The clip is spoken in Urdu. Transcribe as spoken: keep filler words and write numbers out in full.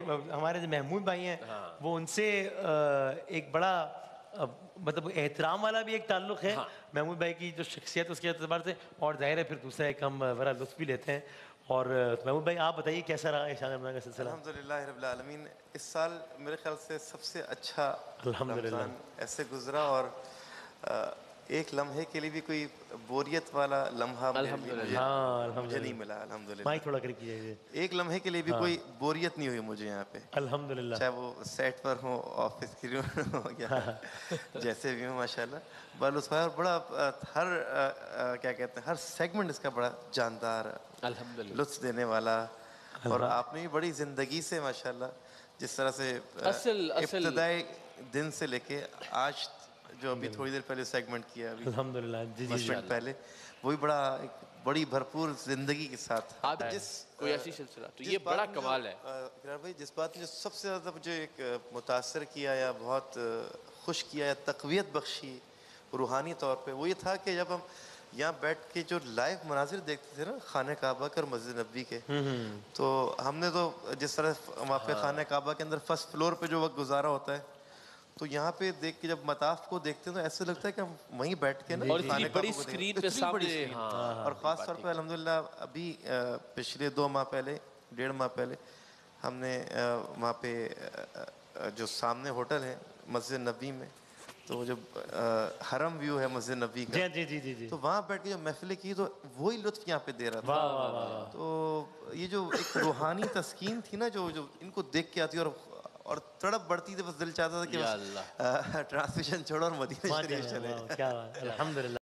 ہمارے جو محمود بھائی ہیں وہ ان سے ایک بڑا مطلب احترام والا بھی ایک تعلق ہے محمود بھائی کی جو شخصیت اس کے اعتبار سے، اور ظاہر ہے پھر دوسرا ایک ہم بڑا لطف بھی لیتے ہیں. اور محمود بھائی آپ بتائیے کیسا رہا شان رمضان کا سلسلہ؟ الحمدللہ رب العالمین. اس سال میرے خیال سے سب سے اچھا رمضان ایسے گزرا، اور ایک لمحے کے لیے بھی کوئی بوریت والا لمحہ مجھے نہیں ملا. الحمدللہ مائک تھوڑا کر کیجیے. ایک لمحے کے لیے بھی کوئی بوریت نہیں ہوئی مجھے یہاں پہ، الحمدللہ، چاہے وہ سیٹ پر ہو، آفس کی روم ہو، یا جیسے بھی ہوں. ماشاءاللہ بڑا لطف آیا، اور بڑا ہر کیا کہتے ہیں ہر سیگمنٹ اس کا بڑا جاندار، لطف دینے والا. اور آپ نے بھی بڑی زندگی سے ماشاءاللہ جس طرح سے ابتدائی دن سے لے کے آج جو ابھی تھوڑی دیر پہلے سیگمنٹ کیا ابھی الحمدللہ جی دس منٹ پہلے، وہی بڑا ایک بڑی بھرپور زندگی کے ساتھ. جس کوئی ایسی سلسلہ تو یہ بڑا کمال ہے اقرار بھائی، جس بات نے جو سب سے زیادہ مجھے ایک متاثر کیا یا بہت خوش کیا یا تقویت بخشی روحانی طور پہ، وہ یہ تھا کہ جب ہم یہاں بیٹھ کے جو لائیو مناظر دیکھتے تھے نا خانہ کعبہ کے اور مسجد نبوی کے، تو ہم نے تو جس طرح وہاں پہ خانہ کعبہ کے اندر فرسٹ فلور پہ جو وقت گزارا ہوتا ہے، تو یہاں پہ دیکھ کے جب مطاف کو دیکھتے ہیں تو ایسے لگتا ہے کہ ہم وہیں بیٹھ کے نا خانہ کعبہ کو دیکھتے ہیں، اتنی بڑی اسکرین. اور خاص طور پہ الحمدللہ ابھی پچھلے دو ماہ پہلے ڈیڑھ ماہ پہلے ہم نے وہاں پہ جو سامنے ہوٹل ہے مسجد نبوی میں، تو جو حرم ویو ہے مسجد نبوی کا، جی جی جی جی تو وہاں بیٹھ کے جو محفلیں کی تو وہی لطف یہاں پہ دے رہا تھا. تو یہ جو ایک روحانی تسکین تھی نا جو جو ان کو دیکھ کے آتی، اور اور تڑپ بڑھتی تھی، بس دل چاہتا تھا کہ بس ٹرانسمیشن چھوڑو اور مدینہ شریف چلے. الحمدللہ.